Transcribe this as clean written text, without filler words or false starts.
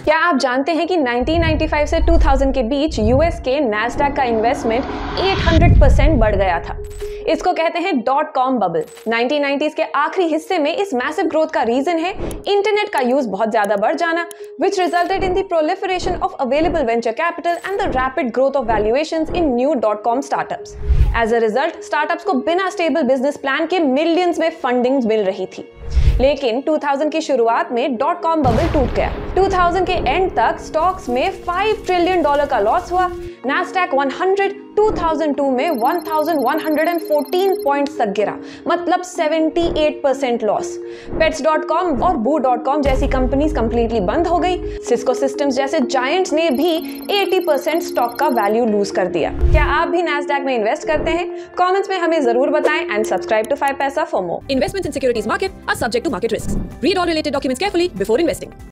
क्या आप जानते हैं कि 1995 से 2000 के बीच यूएस के नैस्डैक का इन्वेस्टमेंट 800% बढ़ गया था। इसको कहते हैं .com बबल। 1990s के आखिरी हिस्से में इस मैसिव ग्रोथ का रीजन है इंटरनेट का यूज बहुत ज्यादा बढ़ जाना, which resulted in the proliferation of available venture capital and the rapid growth of valuations in new .com startups. As a result, startups को बिना स्टेबल बिजनेस प्लान के मिलियंस में फंडिंग मिल रही थी। लेकिन 2000 की शुरुआत में .com बबल टूट गया। 2000 के एंड तक स्टॉक्स में $5 ट्रिलियन का लॉस हुआ। नैस्डैक 100 2002 में 1114 पॉइंट्स तक गिरा, मतलब 78% लॉस। Pets.com और Boo.com जैसी कंपनीज कंप्लीटली बंद हो गई। सिस्को सिस्टम्स जैसे जायंट्स ने भी 80% स्टॉक का वैल्यू लूज कर दिया। क्या आप भी नैस्डैक में इन्वेस्ट करते हैं? कमेंट्स में हमें जरूर बताएं and subscribe to 5 Paisa for more. Investments in securities market are subject to market risks. Read all related documents carefully before investing.